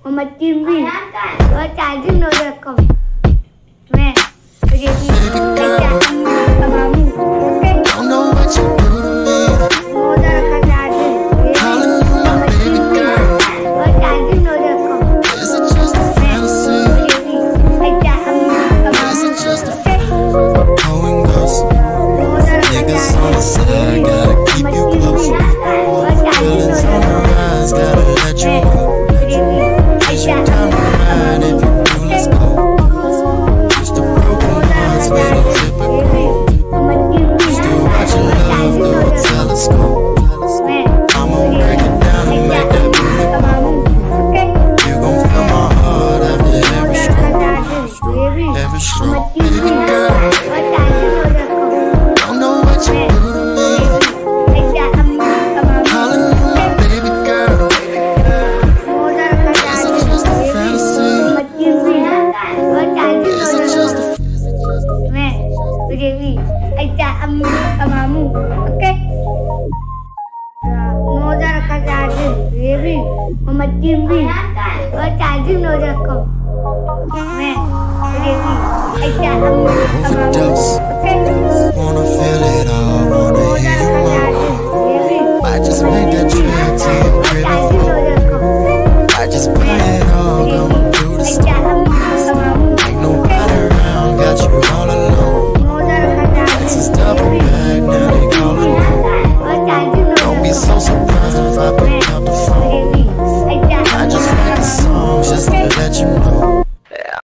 Mama TV. What I do know that come. Man, baby, I got Mama. Don't know what you do to me. Calling you my baby girl. What I do know that come. Is it just a fantasy? Is it just a going ghost? Niggas on the side, gotta keep you close. Feelings on the rise, gotta let you know. Time around, if you do, let's go. Used to broken hearts, way to typical. Used to watch your love through a telescope. I'ma break it down and make that beautiful. You gon' feel my heart after every stroke. Every stroke, baby girl. Don't know what you do to me. Calling you my baby girl. Is it just a fantasy? Is it just a Man, baby, I got Mama. Okay? No, that I got baby. Mama TV. What I do know that come. Man, baby, I got Mama. overdose? Okay? Wanna feel it